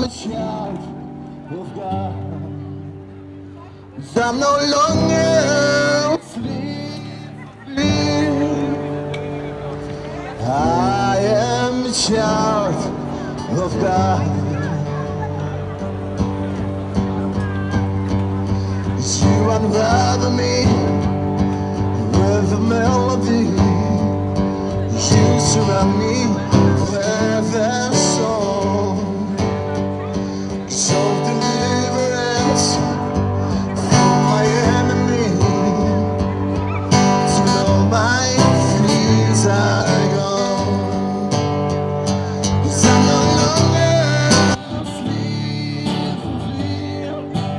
a child of God. 'Cause I'm no longer sleeping. I am a child of God. You unravel me with a melody. You surround me with a song of deliverance from my enemy. To know my fears are gone. 'Cause I'm no longer sleeping.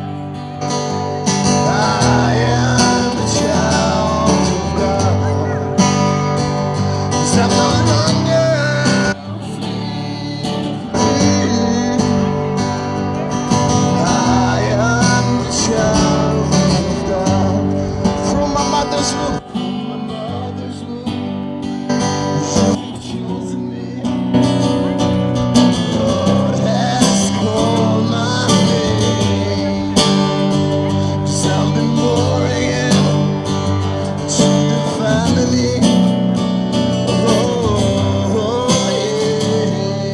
I am a child of God. 'Cause I'm no longer sleeping. I am a child of God. From my mother's womb, you've chosen me. Lord has called my name. 'Cause I've been born again to the family. Oh, yeah.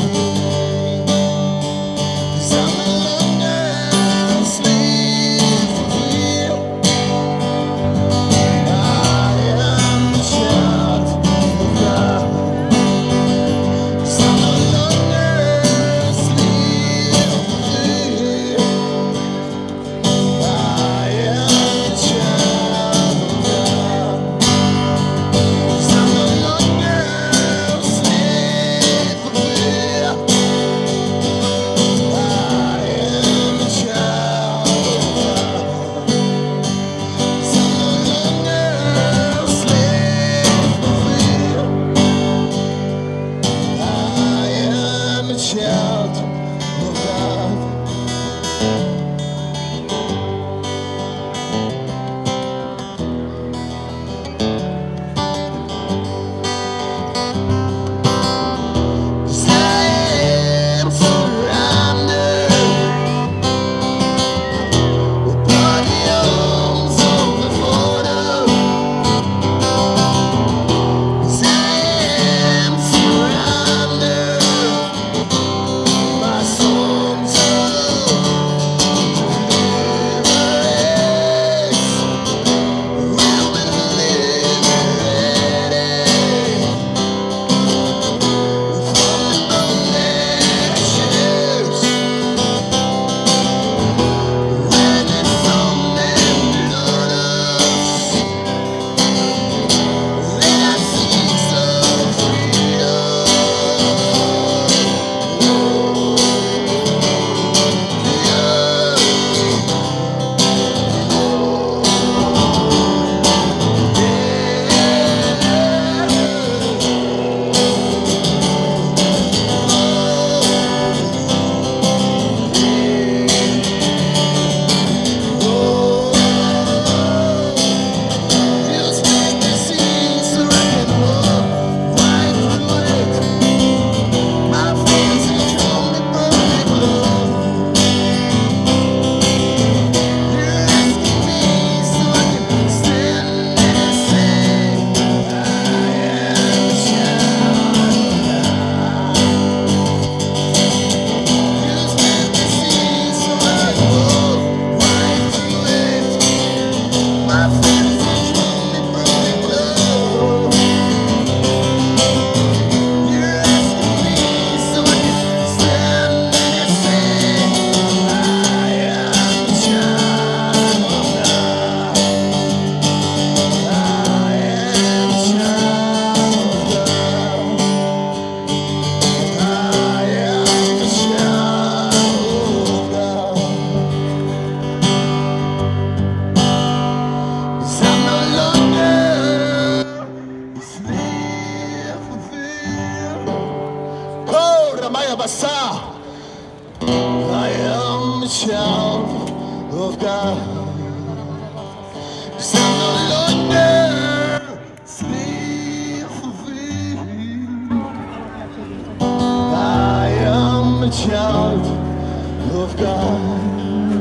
'Cause I'm no longer sleeping. I am a child of God. 'Cause I'm no longer sleeping. I am a child of God. 'Cause I'm no longer sleeping. I am a child of God. 'Cause I'm no longer sleeping. I am a child of God. Cause I am surrounded by the arms of the Father. 'Cause I am surrounded by songs of deliverance. Will be liberated from the bondages. When it's from them blood us, then I sing so freedom. Just make me sing so I can walk right through it. My fears are only perfect love. You're asking me so I can stand and say, I am a child. Just make me sing so I can walk right through it. My fears are only perfect love. You're asking me so I can stand and say, I am a child of God. I am a child of God. I am a child of God. 'Cause I'm no longer sleeping. Oh, Ramaya Basa. I am a child of God. 'Cause I'm no longer sleeping. I am a child of God.